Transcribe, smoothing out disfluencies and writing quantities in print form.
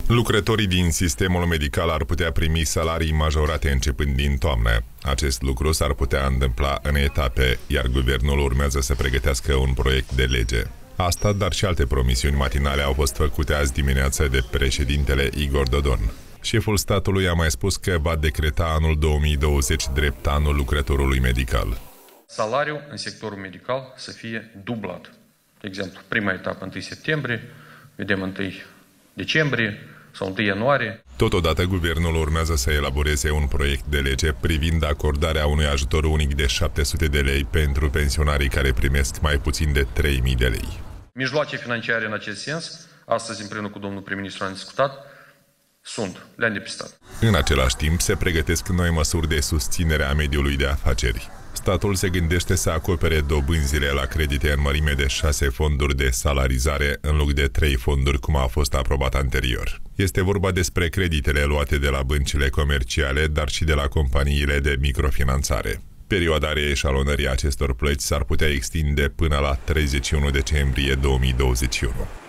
Lucrătorii din sistemul medical ar putea primi salarii majorate începând din toamnă. Acest lucru s-ar putea întâmpla în etape, iar guvernul urmează să pregătească un proiect de lege. Asta, dar și alte promisiuni matinale au fost făcute azi dimineață de președintele Igor Dodon. Șeful statului a mai spus că va decreta anul 2020 drept anul lucrătorului medical. Salariul în sectorul medical să fie dublat. De exemplu, prima etapă 1 septembrie, vedem 1 decembrie sau 1 ianuarie. Totodată, guvernul urmează să elaboreze un proiect de lege privind acordarea unui ajutor unic de 700 de lei pentru pensionarii care primesc mai puțin de 3.000 de lei. Mijloace financiare în acest sens, astăzi împreună cu domnul prim-ministru am discutat, le-am depistat. În același timp, se pregătesc noi măsuri de susținere a mediului de afaceri. Statul se gândește să acopere dobânzile la credite în mărime de 6 fonduri de salarizare în loc de 3 fonduri, cum a fost aprobat anterior. Este vorba despre creditele luate de la băncile comerciale, dar și de la companiile de microfinanțare. Perioada reeșalonării acestor plăți s-ar putea extinde până la 31 decembrie 2021.